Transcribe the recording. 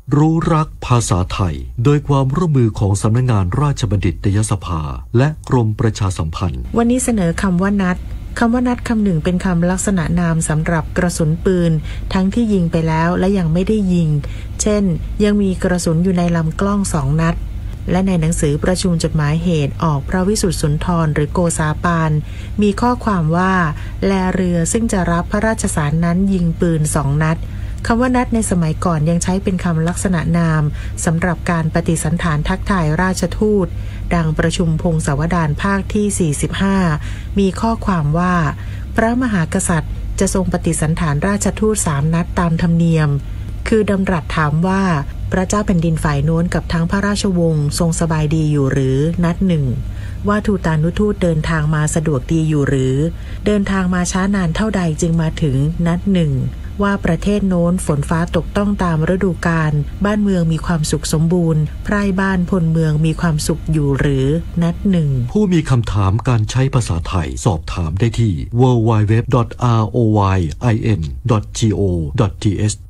รู้รักภาษาไทยโดยความร่วมมือของสำนักงานราชบัณฑิตยสภาและกรมประชาสัมพันธ์วันนี้เสนอคำว่านัดคำว่านัดคำหนึ่งเป็นคำลักษณะนามสำหรับกระสุนปืนทั้งที่ยิงไปแล้วและยังไม่ได้ยิงเช่นยังมีกระสุนอยู่ในลำกล้อง2 นัดและในหนังสือประชุมจดหมายเหตุออกพระวิสุทธิสุนทรหรือโกษาปานมีข้อความว่าแลเรือซึ่งจะรับพระราชสารนั้นยิงปืน2 นัดคำว่านัดในสมัยก่อนยังใช้เป็นคำลักษณะนามสำหรับการปฏิสันถานทักทายราชทูตดังประชุมพงศาวดารภาคที่45มีข้อความว่าพระมหากษัตริย์จะทรงปฏิสันถานราชทูต3 นัดตามธรรมเนียมคือดำรัสถามว่าพระเจ้าแผ่นดินฝ่ายโน้นกับทั้งพระราชวงศ์ทรงสบายดีอยู่หรือนัด 1ว่าทูตานุทูตเดินทางมาสะดวกดีอยู่หรือเดินทางมาช้านานเท่าใดจึงมาถึงนัด 1ว่าประเทศโน้นฝนฟ้าตกต้องตามฤดูกาลบ้านเมืองมีความสุขสมบูรณ์ไพร่บ้านพลเมืองมีความสุขอยู่หรือนัด 1 ผู้มีคำถามการใช้ภาษาไทยสอบถามได้ที่ www.royin.go.th